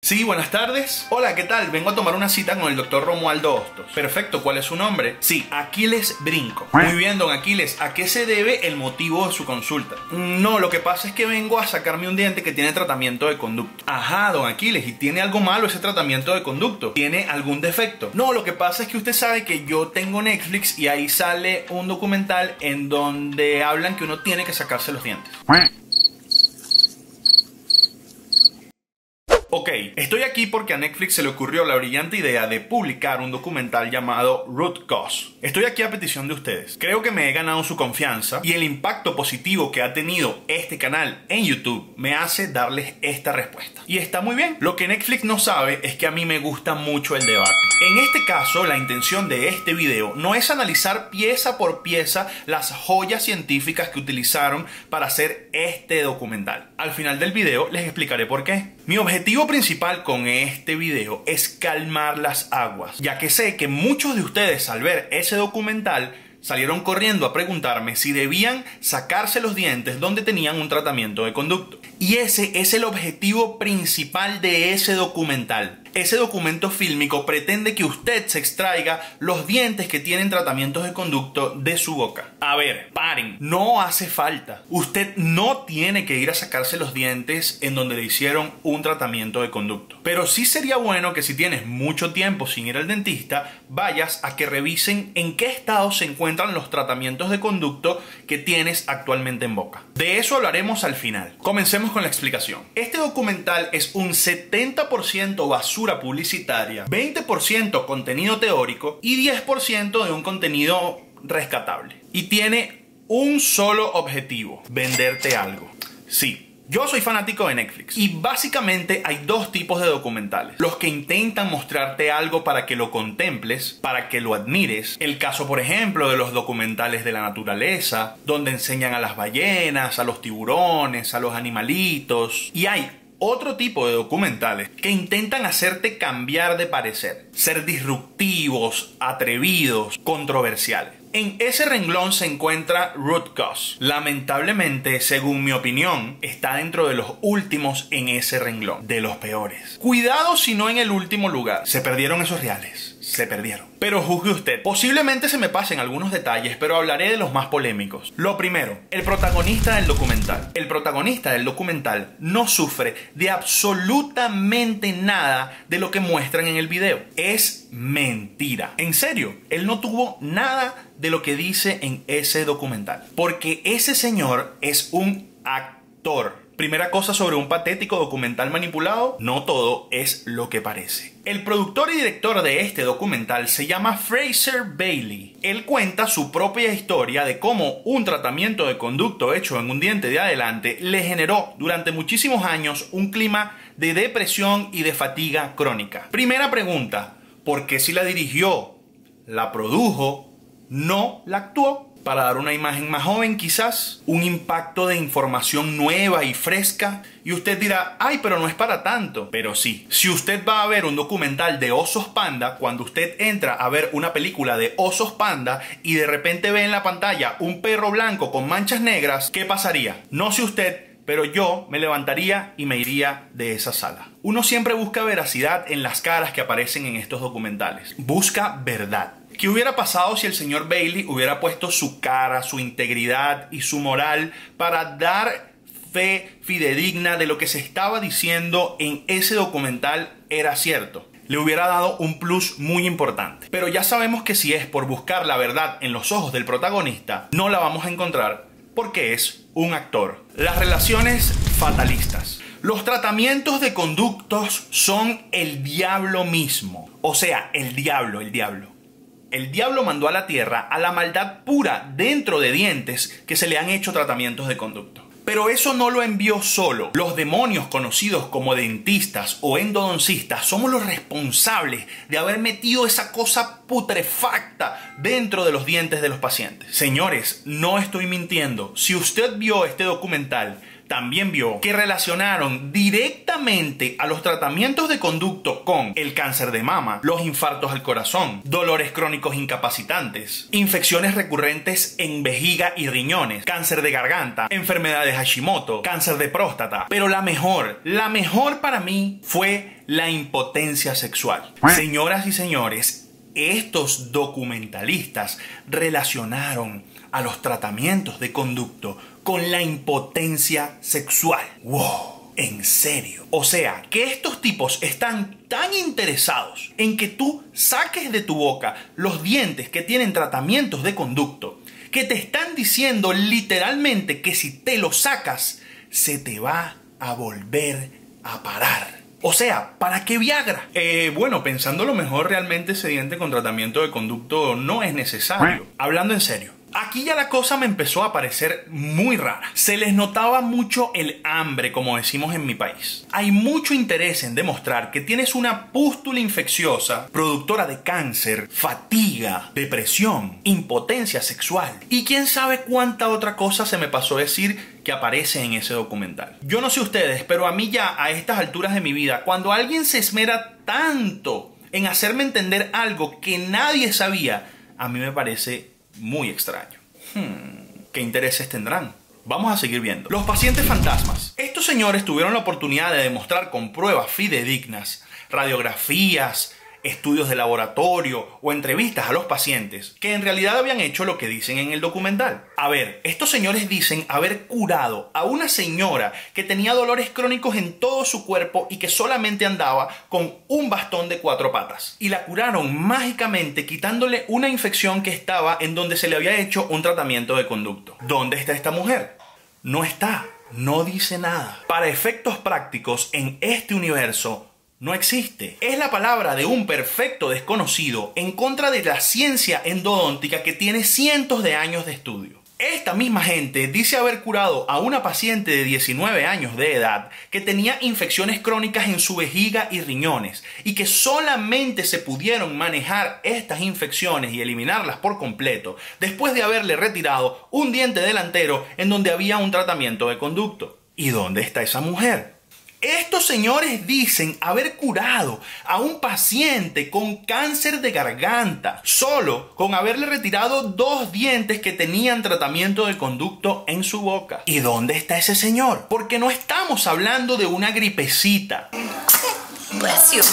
Sí, buenas tardes. Hola, ¿qué tal? Vengo a tomar una cita con el doctor Romualdo Hostos. Perfecto, ¿cuál es su nombre? Sí, Aquiles Brinco. Muy bien, don Aquiles, ¿a qué se debe el motivo de su consulta? No, lo que pasa es que vengo a sacarme un diente que tiene tratamiento de conducto. Ajá, don Aquiles, ¿y tiene algo malo ese tratamiento de conducto? ¿Tiene algún defecto? No, lo que pasa es que usted sabe que yo tengo Netflix y ahí sale un documental en donde hablan que uno tiene que sacarse los dientes. Ok, estoy aquí porque a Netflix se le ocurrió la brillante idea de publicar un documental llamado Root Cause. Estoy aquí a petición de ustedes. Creo que me he ganado su confianza y el impacto positivo que ha tenido este canal en YouTube me hace darles esta respuesta. Y está muy bien. Lo que Netflix no sabe es que a mí me gusta mucho el debate. En este caso, la intención de este video no es analizar pieza por pieza las joyas científicas que utilizaron para hacer este documental. Al final del video les explicaré por qué. Mi objetivo principal con este video es calmar las aguas, ya que sé que muchos de ustedes al ver ese documental salieron corriendo a preguntarme si debían sacarse los dientes donde tenían un tratamiento de conducto. Y ese es el objetivo principal de ese documental. Ese documento fílmico pretende que usted se extraiga los dientes que tienen tratamientos de conducto de su boca. A ver, paren, no hace falta. Usted no tiene que ir a sacarse los dientes en donde le hicieron un tratamiento de conducto. Pero sí sería bueno que si tienes mucho tiempo sin ir al dentista, vayas a que revisen en qué estado se encuentran los tratamientos de conducto que tienes actualmente en boca. De eso hablaremos al final. Comencemos con la explicación. Este documental es un 70% basura publicitaria, 20% contenido teórico y 10% de un contenido rescatable. Y tiene un solo objetivo: venderte algo. Sí. Yo soy fanático de Netflix y básicamente hay dos tipos de documentales. Los que intentan mostrarte algo para que lo contemples, para que lo admires. El caso, por ejemplo, de los documentales de la naturaleza, donde enseñan a las ballenas, a los tiburones, a los animalitos. Y hay otro tipo de documentales que intentan hacerte cambiar de parecer, ser disruptivos, atrevidos, controversiales. En ese renglón se encuentra Root Cause. Lamentablemente, según mi opinión, está dentro de los últimos en ese renglón, de los peores. Cuidado si no en el último lugar. Se perdieron esos reales. Se perdieron. Pero juzgue usted. Posiblemente se me pasen algunos detalles, pero hablaré de los más polémicos. Lo primero, el protagonista del documental. El protagonista del documental no sufre de absolutamente nada de lo que muestran en el video. Es mentira. En serio, él no tuvo nada de lo que dice en ese documental. Porque ese señor es un actor. Primera cosa sobre un patético documental manipulado: no todo es lo que parece. El productor y director de este documental se llama Fraser Bailey. Él cuenta su propia historia de cómo un tratamiento de conducto hecho en un diente de adelante le generó durante muchísimos años un clima de depresión y de fatiga crónica. Primera pregunta: ¿por qué si la dirigió, la produjo, no la actuó? Para dar una imagen más joven, quizás un impacto de información nueva y fresca. Y usted dirá, ay, pero no es para tanto. Pero sí, si usted va a ver un documental de osos panda, cuando usted entra a ver una película de osos panda y de repente ve en la pantalla un perro blanco con manchas negras, ¿qué pasaría? No sé usted, pero yo me levantaría y me iría de esa sala. Uno siempre busca veracidad en las caras que aparecen en estos documentales. Busca verdad. ¿Qué hubiera pasado si el señor Bailey hubiera puesto su cara, su integridad y su moral para dar fe fidedigna de lo que se estaba diciendo en ese documental era cierto? Le hubiera dado un plus muy importante. Pero ya sabemos que si es por buscar la verdad en los ojos del protagonista, no la vamos a encontrar porque es un actor. Las relaciones fatalistas. Los tratamientos de conductos son el diablo mismo. O sea, el diablo. El diablo mandó a la tierra a la maldad pura dentro de dientes que se le han hecho tratamientos de conducto. Pero eso no lo envió solo. Los demonios conocidos como dentistas o endodoncistas somos los responsables de haber metido esa cosa putrefacta dentro de los dientes de los pacientes. Señores, no estoy mintiendo. Si usted vio este documental, también vio que relacionaron directamente a los tratamientos de conducto con el cáncer de mama, los infartos al corazón, dolores crónicos incapacitantes, infecciones recurrentes en vejiga y riñones, cáncer de garganta, enfermedades Hashimoto, cáncer de próstata. Pero la mejor para mí fue la impotencia sexual. Señoras y señores, estos documentalistas relacionaron a los tratamientos de conducto con la impotencia sexual. ¡Wow! ¿En serio? O sea, que estos tipos están tan interesados en que tú saques de tu boca los dientes que tienen tratamientos de conducto, que te están diciendo literalmente que si te los sacas, se te va a volver a parar. O sea, ¿para qué Viagra? Bueno, pensándolo mejor, realmente ese diente con tratamiento de conducto no es necesario. Hablando en serio, aquí ya la cosa me empezó a parecer muy rara. Se les notaba mucho el hambre, como decimos en mi país. Hay mucho interés en demostrar que tienes una pústula infecciosa, productora de cáncer, fatiga, depresión, impotencia sexual y quién sabe cuánta otra cosa se me pasó decir que aparece en ese documental. Yo no sé ustedes, pero a mí ya a estas alturas de mi vida, cuando alguien se esmera tanto en hacerme entender algo que nadie sabía, a mí me parece muy extraño. ¿Qué intereses tendrán? Vamos a seguir viendo. Los pacientes fantasmas. Estos señores tuvieron la oportunidad de demostrar con pruebas fidedignas, radiografías, estudios de laboratorio o entrevistas a los pacientes que en realidad habían hecho lo que dicen en el documental. A ver, estos señores dicen haber curado a una señora que tenía dolores crónicos en todo su cuerpo y que solamente andaba con un bastón de 4 patas. Y la curaron mágicamente quitándole una infección que estaba en donde se le había hecho un tratamiento de conducto. ¿Dónde está esta mujer? No está, no dice nada. Para efectos prácticos, en este universo no existe. Es la palabra de un perfecto desconocido en contra de la ciencia endodóntica que tiene cientos de años de estudio. Esta misma gente dice haber curado a una paciente de 19 años de edad que tenía infecciones crónicas en su vejiga y riñones y que solamente se pudieron manejar estas infecciones y eliminarlas por completo después de haberle retirado un diente delantero en donde había un tratamiento de conducto. ¿Y dónde está esa mujer? Estos señores dicen haber curado a un paciente con cáncer de garganta solo con haberle retirado 2 dientes que tenían tratamiento de conducto en su boca. ¿Y dónde está ese señor? Porque no estamos hablando de una gripecita. Bless you.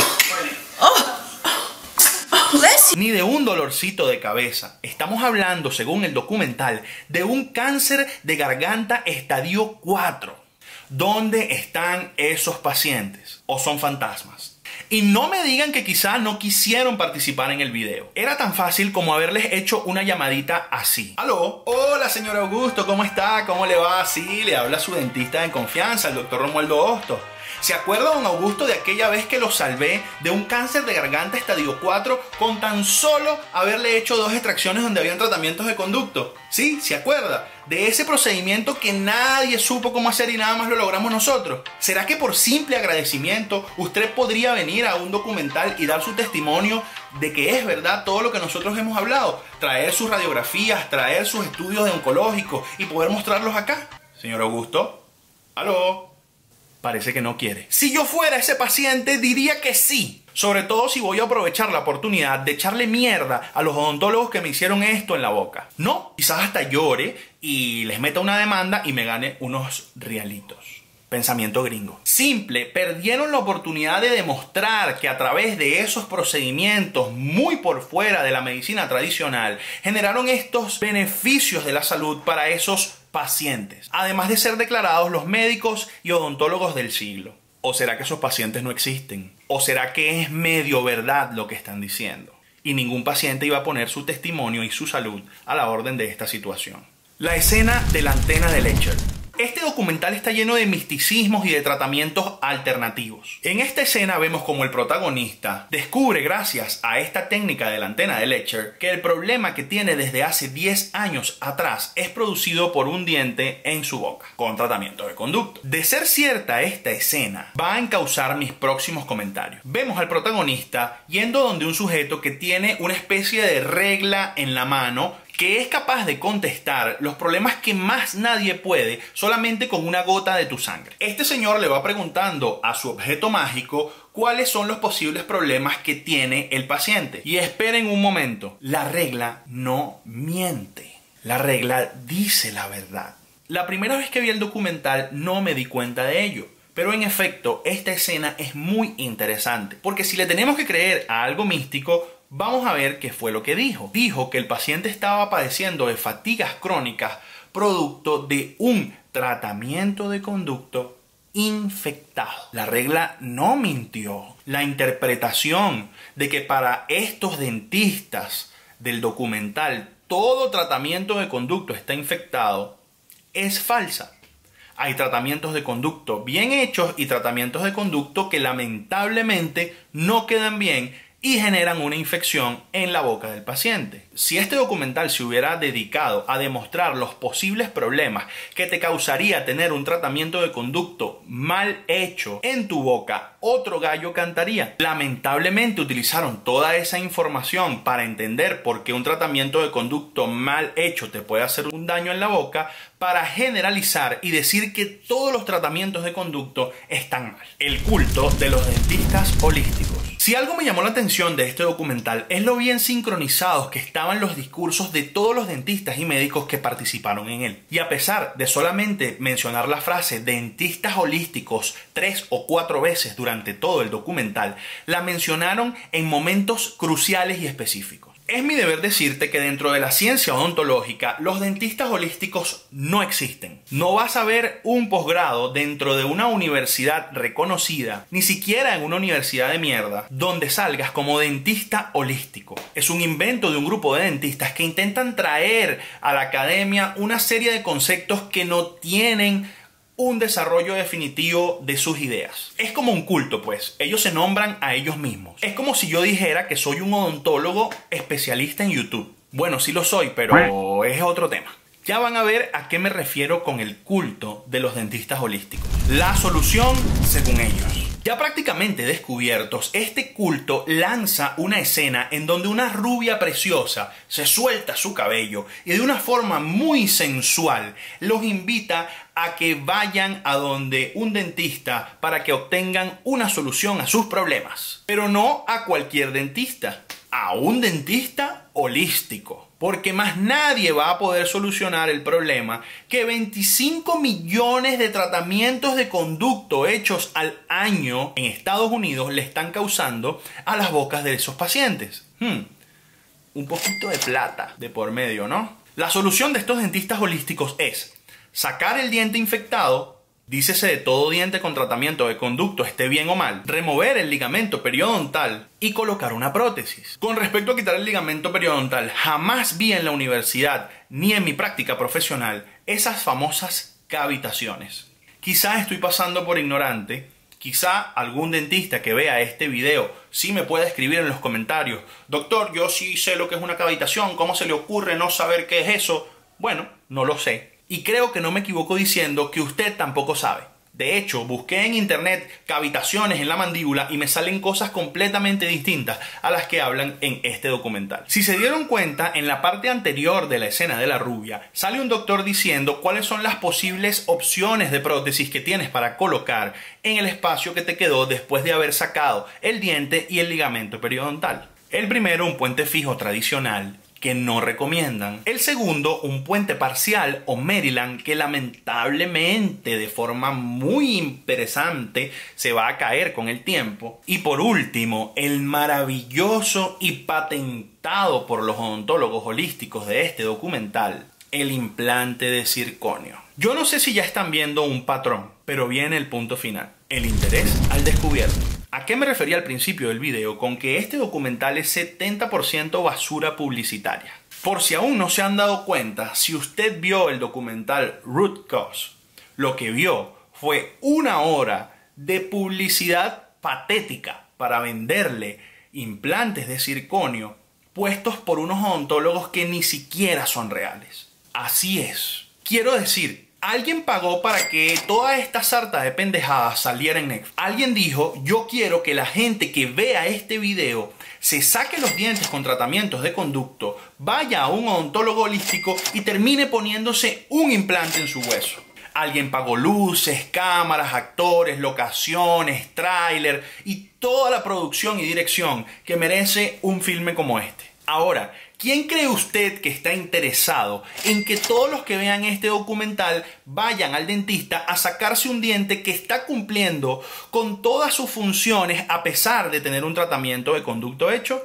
Ni de un dolorcito de cabeza. Estamos hablando, según el documental, de un cáncer de garganta estadio 4. ¿Dónde están esos pacientes? ¿O son fantasmas? Y no me digan que quizá no quisieron participar en el video. Era tan fácil como haberles hecho una llamadita así. ¿Aló? Hola, señor Augusto, ¿cómo está? ¿Cómo le va? Sí, le habla su dentista de confianza, el doctor Romualdo Hostos. ¿Se acuerda, don Augusto, de aquella vez que lo salvé de un cáncer de garganta estadio 4 con tan solo haberle hecho 2 extracciones donde habían tratamientos de conducto? ¿Sí? ¿Se acuerda? De ese procedimiento que nadie supo cómo hacer y nada más lo logramos nosotros. ¿Será que por simple agradecimiento usted podría venir a un documental y dar su testimonio de que es verdad todo lo que nosotros hemos hablado? Traer sus radiografías, traer sus estudios de oncológicos y poder mostrarlos acá. Señor Augusto, ¿aló? Parece que no quiere. Si yo fuera ese paciente, diría que sí. Sobre todo si voy a aprovechar la oportunidad de echarle mierda a los odontólogos que me hicieron esto en la boca. No, quizás hasta llore y les meta una demanda y me gane unos realitos. Pensamiento gringo. Simple, perdieron la oportunidad de demostrar que a través de esos procedimientos muy por fuera de la medicina tradicional generaron estos beneficios de la salud para esos pacientes, además de ser declarados los médicos y odontólogos del siglo. ¿O será que esos pacientes no existen? ¿O será que es medio verdad lo que están diciendo? Y ningún paciente iba a poner su testimonio y su salud a la orden de esta situación. La escena de la antena de Lecher. Este documental está lleno de misticismos y de tratamientos alternativos. En esta escena vemos como el protagonista descubre, gracias a esta técnica de la antena de Lecher, que el problema que tiene desde hace 10 años atrás es producido por un diente en su boca, con tratamiento de conducto. De ser cierta esta escena, va a encauzar mis próximos comentarios. Vemos al protagonista yendo donde un sujeto que tiene una especie de regla en la mano, que es capaz de contestar los problemas que más nadie puede solamente con una gota de tu sangre. Este señor le va preguntando a su objeto mágico cuáles son los posibles problemas que tiene el paciente. Y esperen un momento, la regla no miente. La regla dice la verdad. La primera vez que vi el documental no me di cuenta de ello, Pero en efecto, esta escena es muy interesante, porque si le tenemos que creer a algo místico, vamos a ver qué fue lo que dijo. Dijo que el paciente estaba padeciendo de fatigas crónicas producto de un tratamiento de conducto infectado. La regla no mintió. La interpretación de que para estos dentistas del documental todo tratamiento de conducto está infectado es falsa. Hay tratamientos de conducto bien hechos y tratamientos de conducto que lamentablemente no quedan bien y generan una infección en la boca del paciente. Si este documental se hubiera dedicado a demostrar los posibles problemas que te causaría tener un tratamiento de conducto mal hecho en tu boca, otro gallo cantaría. Lamentablemente utilizaron toda esa información para entender por qué un tratamiento de conducto mal hecho te puede hacer un daño en la boca, para generalizar y decir que todos los tratamientos de conducto están mal. El culto de los dentistas holísticos. Si algo me llamó la atención de este documental es lo bien sincronizados que estaban los discursos de todos los dentistas y médicos que participaron en él. Y a pesar de solamente mencionar la frase dentistas holísticos 3 o 4 veces durante todo el documental, la mencionaron en momentos cruciales y específicos. Es mi deber decirte que dentro de la ciencia odontológica, los dentistas holísticos no existen. No vas a ver un posgrado dentro de una universidad reconocida, ni siquiera en una universidad de mierda, donde salgas como dentista holístico. Es un invento de un grupo de dentistas que intentan traer a la academia una serie de conceptos que no tienen un desarrollo definitivo de sus ideas. Es como un culto, pues. Ellos se nombran a ellos mismos. Es como si yo dijera que soy un odontólogo especialista en YouTube. Bueno, sí lo soy, pero es otro tema. Ya van a ver a qué me refiero con el culto de los dentistas holísticos. La solución, según ellos. Ya prácticamente descubiertos, este culto lanza una escena en donde una rubia preciosa se suelta su cabello y de una forma muy sensual los invita a que vayan a donde un dentista para que obtengan una solución a sus problemas. Pero no a cualquier dentista, a un dentista holístico. Porque más nadie va a poder solucionar el problema que 25 millones de tratamientos de conducto hechos al año en Estados Unidos le están causando a las bocas de esos pacientes. Un poquito de plata de por medio, ¿no? La solución de estos dentistas holísticos es sacar el diente infectado, dícese de todo diente con tratamiento de conducto, esté bien o mal, remover el ligamento periodontal y colocar una prótesis. Con respecto a quitar el ligamento periodontal, jamás vi en la universidad ni en mi práctica profesional esas famosas cavitaciones. Quizá estoy pasando por ignorante, quizá algún dentista que vea este video sí me pueda escribir en los comentarios: doctor, yo sí sé lo que es una cavitación, ¿cómo se le ocurre no saber qué es eso? Bueno, no lo sé. Y creo que no me equivoco diciendo que usted tampoco sabe. De hecho, busqué en internet cavitaciones en la mandíbula y me salen cosas completamente distintas a las que hablan en este documental. Si se dieron cuenta, en la parte anterior de la escena de la rubia, sale un doctor diciendo cuáles son las posibles opciones de prótesis que tienes para colocar en el espacio que te quedó después de haber sacado el diente y el ligamento periodontal. El primero, un puente fijo tradicional, que no recomiendan. El segundo, un puente parcial o Maryland, que lamentablemente de forma muy interesante se va a caer con el tiempo. Y por último, el maravilloso y patentado por los odontólogos holísticos de este documental, el implante de circonio. Yo no sé si ya están viendo un patrón, pero viene el punto final: el interés al descubierto. ¿A qué me refería al principio del video con que este documental es 70% basura publicitaria? Por si aún no se han dado cuenta, si usted vio el documental Root Cause, lo que vio fue 1 hora de publicidad patética para venderle implantes de circonio puestos por unos odontólogos que ni siquiera son reales. Así es. Quiero decir, alguien pagó para que toda esta sarta de pendejadas saliera en Netflix. Alguien dijo: yo quiero que la gente que vea este video se saque los dientes con tratamientos de conducto, vaya a un odontólogo holístico y termine poniéndose un implante en su hueso. Alguien pagó luces, cámaras, actores, locaciones, tráiler y toda la producción y dirección que merece un filme como este. Ahora, ¿Quién cree usted que está interesado en que todos los que vean este documental vayan al dentista a sacarse un diente que está cumpliendo con todas sus funciones a pesar de tener un tratamiento de conducto hecho?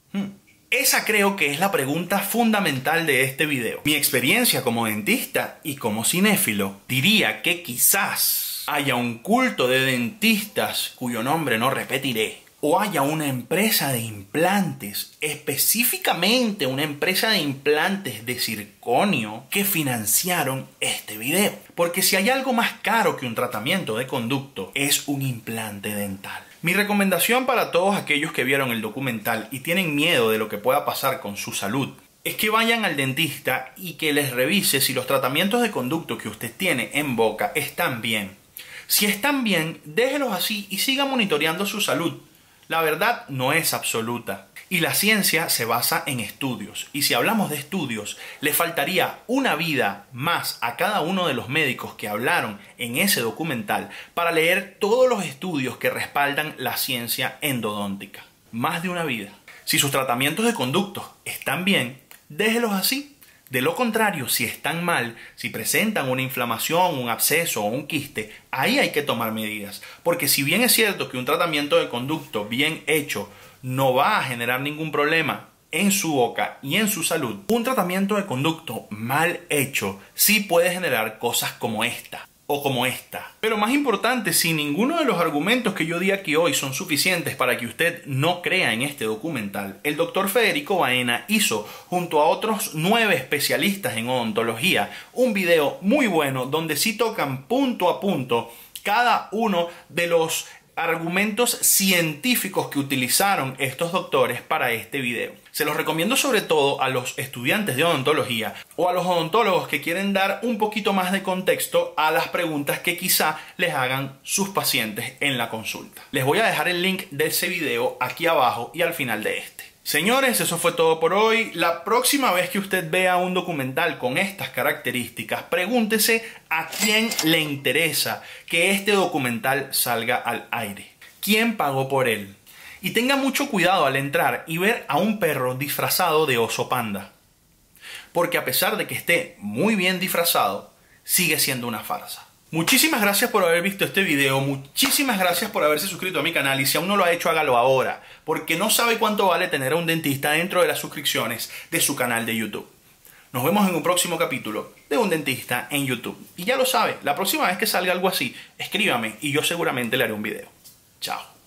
Esa creo que es la pregunta fundamental de este video. Mi experiencia como dentista y como cinéfilo diría que quizás haya un culto de dentistas cuyo nombre no repetiré, o haya una empresa de implantes, específicamente una empresa de implantes de circonio, que financiaron este video. Porque si hay algo más caro que un tratamiento de conducto, es un implante dental. Mi recomendación para todos aquellos que vieron el documental y tienen miedo de lo que pueda pasar con su salud es que vayan al dentista y que les revise si los tratamientos de conducto que usted tiene en boca están bien. Si están bien, déjelos así y siga monitoreando su salud. La verdad no es absoluta y la ciencia se basa en estudios. Y si hablamos de estudios, le faltaría una vida más a cada uno de los médicos que hablaron en ese documental para leer todos los estudios que respaldan la ciencia endodóntica. Más de una vida. Si sus tratamientos de conducto están bien, déjelos así. De lo contrario, si están mal, si presentan una inflamación, un absceso o un quiste, ahí hay que tomar medidas. Porque si bien es cierto que un tratamiento de conducto bien hecho no va a generar ningún problema en su boca y en su salud, un tratamiento de conducto mal hecho sí puede generar cosas como esta o como esta. Pero más importante, si ninguno de los argumentos que yo di aquí hoy son suficientes para que usted no crea en este documental, el doctor Federico Baena hizo, junto a otros 9 especialistas en odontología, un video muy bueno donde sí tocan punto a punto cada uno de los argumentos científicos que utilizaron estos doctores para este video. Se los recomiendo sobre todo a los estudiantes de odontología o a los odontólogos que quieren dar un poquito más de contexto a las preguntas que quizá les hagan sus pacientes en la consulta. Les voy a dejar el link de ese video aquí abajo y al final de este. Señores, eso fue todo por hoy. La próxima vez que usted vea un documental con estas características, pregúntese a quién le interesa que este documental salga al aire. ¿Quién pagó por él? Y tenga mucho cuidado al entrar y ver a un perro disfrazado de oso panda. Porque a pesar de que esté muy bien disfrazado, sigue siendo una farsa. Muchísimas gracias por haber visto este video, muchísimas gracias por haberse suscrito a mi canal y si aún no lo ha hecho, hágalo ahora, porque no sabe cuánto vale tener a un dentista dentro de las suscripciones de su canal de YouTube. Nos vemos en un próximo capítulo de Un Dentista en YouTube. Y ya lo sabe, la próxima vez que salga algo así, escríbame y yo seguramente le haré un video. Chao.